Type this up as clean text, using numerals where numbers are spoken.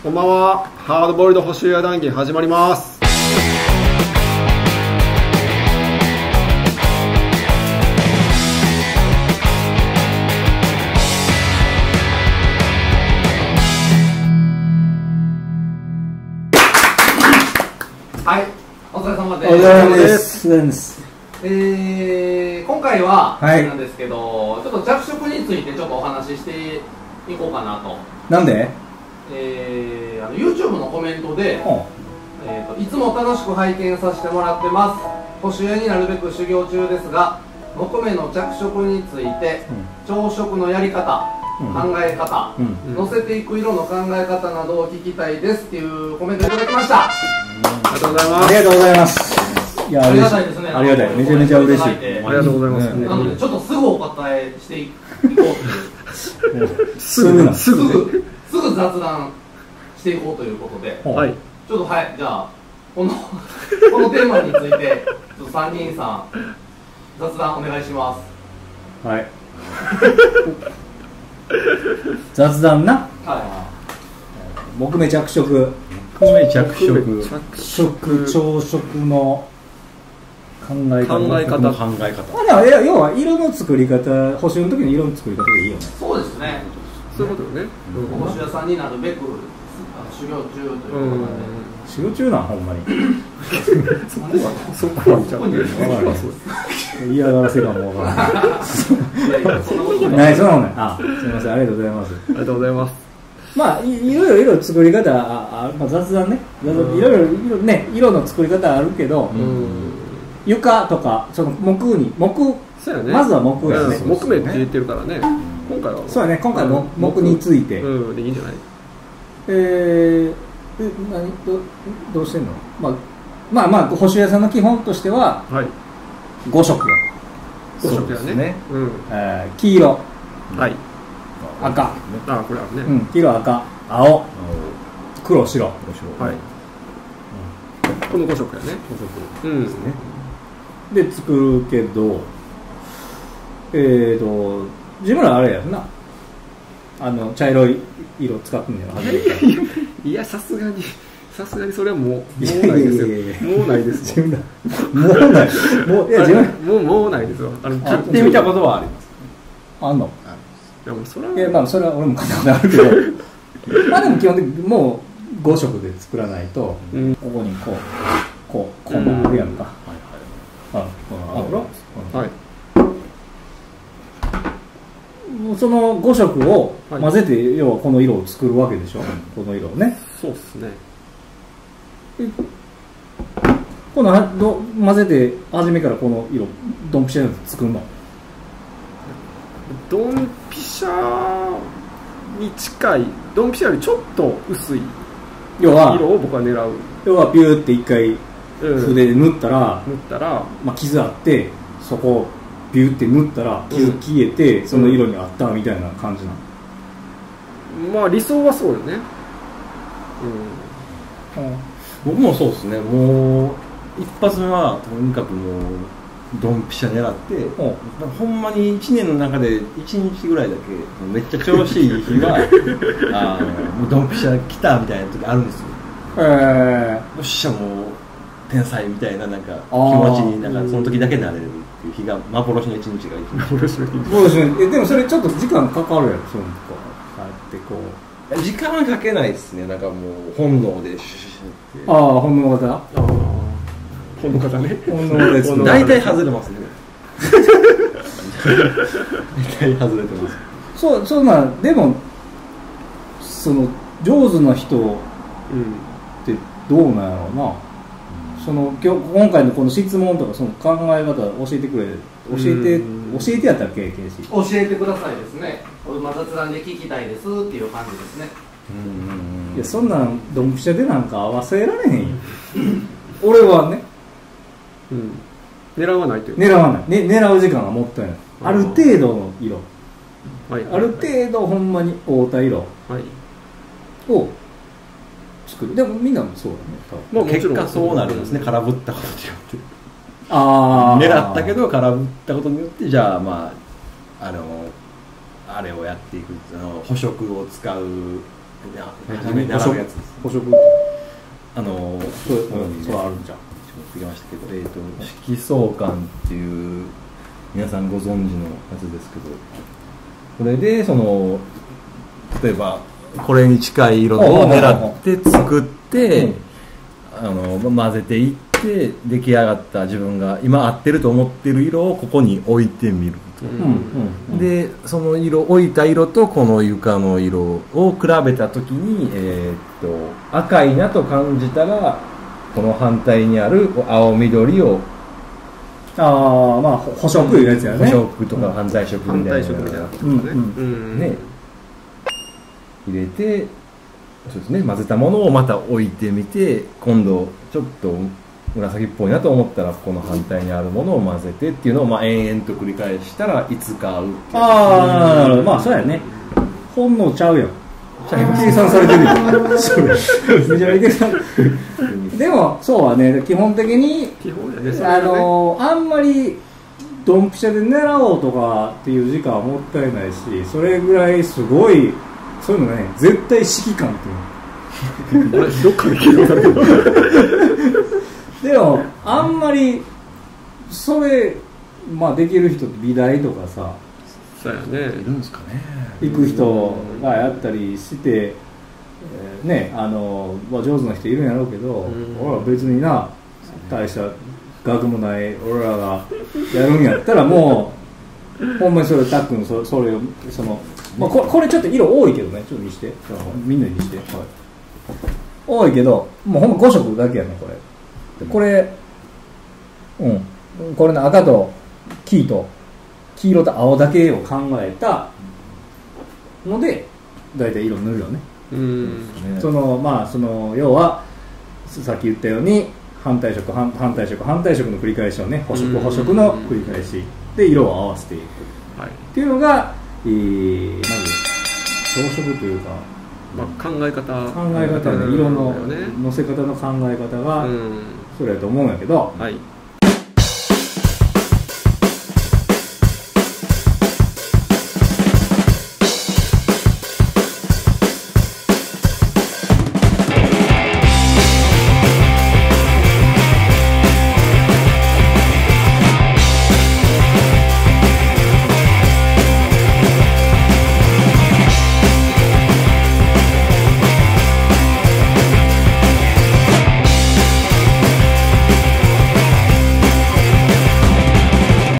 こんばんは。ハードボイルド補修屋談義始まります。 はい、お疲れ様です。 お疲れ様です。 今回は、 はい、 なんですけど、ちょっと着色についてちょっとお話ししていこうかなと。 なんで YouTube のコメントで、いつも楽しく拝見させてもらってます。補修屋になるべく修行中ですが、木目の着色について、調色のやり方、考え方、乗せていく色の考え方などを聞きたいですっていうコメントいただきました。 ありがとうございます。 ありがとうございます。いや、 ありがたいですね。 ありがたい。めちゃめちゃ嬉しい。ありがとうございます。 なのでちょっとすぐお答えしていこうという。 すぐ雑談していこうということで。 はい。 ちょっとはい、じゃあこのテーマについてちょっと参議院さん雑談お願いします。 はい。雑談な。 はい。 木目着色。 木目着色。 調色の考え方。 要は色の作り方、補修の時の色の作り方でいいよね。 そうですね。 そういうことよね。 補修屋さんになるべく修行中ということで。 修行中なんほんまに。 そこはちゃう。 嫌がらせかもわからない。そんなことない。すみません、ありがとうございます。 ありがとうございます。 まあいろいろ作り方雑談ね。いろいろね、色の作り方あるけど、床とかその木、まずは木やね。 木目って言ってるからね。今回はそうやね。今回は木について。 でいいんじゃない。 どうしてんの？まあ補修屋さんの基本としては5色よ。 5色やね。 黄色、赤、 これあるね。 黄色、赤、青、黒、白。はい。 この5色やね。 5色ですね。で作るけど、自分らあれやんな。茶色い色使ってんねや。 いや、さすがにそれはもうないですよ。もうないです。 もうない。 もうないですよ。 買ってみたことはあります。あんの？ いや、もうそれは俺も買ったことあるけど、でも基本的にもう5色で作らないと、ここにこんなんあるやんか。はい。その5色を混ぜて、要はこの色を作るわけでしょ。この色をね。 そうっすね。 この混ぜて初めからこの色ドンピシャで作るの？ ドンピシャに近い、ドンピシャよりちょっと薄い色を僕は狙う。 要はビューって一回筆で塗ったら、傷あってそこをビューって塗ったら傷消えて、その色に合ったみたいな感じなの？ まあ理想はそうよね。 僕もそうですね。もう一発目はとにかくもうドンピシャ狙って、ほんまに1年の中で1日ぐらいだけめっちゃ調子いい日はもうドンピシャ来たみたいな時あるんですよ。よっしゃもう天才みたいななんか気持ちになんかその時だけなれるっていう日が幻の一日が幻のでもそれちょっと時間かかるやろ。そうやって時間はかけないですね。なんかもう本能で本能型ね。 大体外れますね。大体外れてます。 そうなんでもその上手な人ってどうなんやろうな。今回のこの質問とかその考え方教えてくれ。教えてやったっけ、ケイシ？ 教えてくださいですね。雑談で聞きたいですっていう感じですね。 いや、そんなんドンピシャでなんか合わせられへんよ。俺はね。 狙わないという。 狙わない。狙う時間がもったいない。ある程度の色。ある程度ほんまに合うた色を作る。でもみんなもそうだね。 結果そうなるんですね。空振ったことによって。狙ったけど空振ったことによって、じゃああれをやっていく、補色を使う初めに習うやつです。 補色そうそうあるんじゃん。 作りましたけど、色相環っていう皆さんご存知のやつですけど、これでその例えばこれに近い色を狙って作って、混ぜていって出来上がった自分が今合ってると思ってる色をここに置いてみると、でその置いた色とこの床の色を比べた時に、赤いなと感じたらこの反対にある青緑をまあ補色いうやつやね。 補色とか反対色みたいなね入れて、そうですね、混ぜたものをまた置いてみて、今度ちょっと紫っぽいなと思ったらこの反対にあるものを混ぜてっていうのを延々と繰り返したらいつか合うっていう。 なるほど。まあそうやね。本能ちゃうよ。計算されてるよ。めちゃめちゃ計算。でもそうはね、基本的にあんまりドンピシャで狙おうとかっていう時間はもったいないし、それぐらいすごいそういうのね、絶対指揮官っていうの。どっかで聞いたけど。でもあんまりそれまあできる人って美大とかさ、 そうやね、 いるんですかね。 行く人がやったりして、ね、上手な人いるんやろうけど、俺ら別にな大した学もない俺らがやるんやったらもうほんまにそれたっくんそれをまあ、これちょっと色多いけどね、ちょっと見してみんなに見して、はい、多いけどもうほんま5色だけやねこれこれの赤と黄色と青だけを考えたのでだいたい色塗るよね。まあ要はさっき言ったように反対色の繰り返しをね、補色の繰り返しで色を合わせていく、っていうのがまず装飾というか、 考え方ね、色の乗せ方の考え方がそれやと思うんやけど、